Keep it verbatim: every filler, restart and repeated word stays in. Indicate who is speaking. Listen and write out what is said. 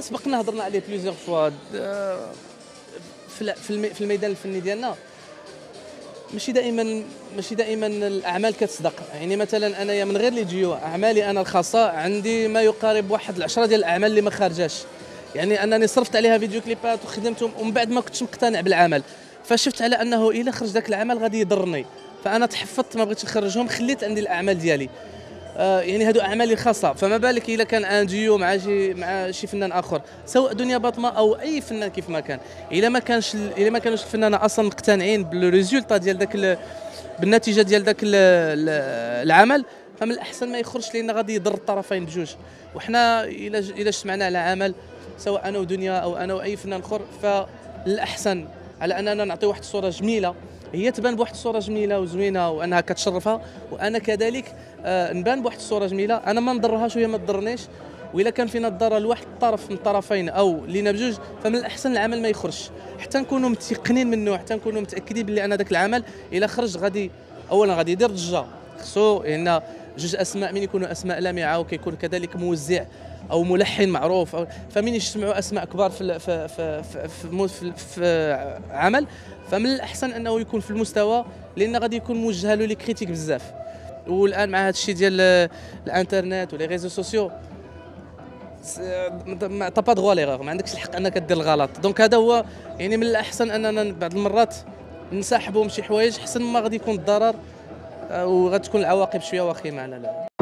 Speaker 1: سبقنا هضرنا عليه بليزيور فوا في في الميدان الفني ديالنا. ماشي دائما ماشي دائما الاعمال كتصدق. يعني مثلا انايا من غير لي جيو اعمالي انا الخاصه عندي ما يقارب واحد العشرة ديال الاعمال اللي ما خارجاش. يعني انني صرفت عليها فيديو كليبات وخدمتهم ومن بعد ما كنتش مقتنع بالعمل، فشفت على انه الا خرج ذاك العمل غادي يضرني، فانا تحفظت ما بغيتش نخرجهم، خليت عندي الاعمال ديالي. آه يعني هادو اعمالي الخاصه، فما بالك الا كان ان ديو مع شي مع شي فنان اخر، سواء دنيا باطمه او اي فنان كيف ما كان. الا ما كانش الا ما كانوش الفنانه اصلا مقتنعين بالريزولتا ديال داك بالنتيجه ديال داك العمل، فمن الاحسن ما يخرجش، لان غادي يضر الطرفين بجوج. وحنا الا الا اجتمعنا على عمل، سواء انا ودنيا او انا واي فنان اخر، فالاحسن على اننا نعطي واحد الصوره جميله، هي تبان بواحد الصوره جميله وزوينه وانها كتشرفها، وانا كذلك آه نبان بواحد الصوره جميله، انا ما نضرهاش وهي ما تضرنيش. واذا كان فينا الضرر لواحد الطرف من الطرفين او لينا بجوج، فمن الاحسن العمل ما يخرجش حتى نكونوا متيقنين منه، حتى نكونوا متاكدين بلي ان ذاك العمل الا خرج غادي اولا غادي يدير ضجه. خصو لان جوج اسماء من يكونوا اسماء لامعه وكيكون كذلك موزع او ملحن معروف، أو فمن يجتمعوا اسماء كبار في في في في, في, في, في عمل، فمن الاحسن انه يكون في المستوى، لان غادي يكون موجه له لي كريتيك بزاف. والان مع هذا الشيء ديال الانترنت ولي ريزو سوسيو، طا با دغوا ليغور، ما عندكش الحق انك دير الغلط. دونك هذا هو يعني من الاحسن اننا بعض المرات نسحبوا من شي حوايج، حسن ما غادي يكون الضرر وغتكون العواقب شويه وخيمه على لا.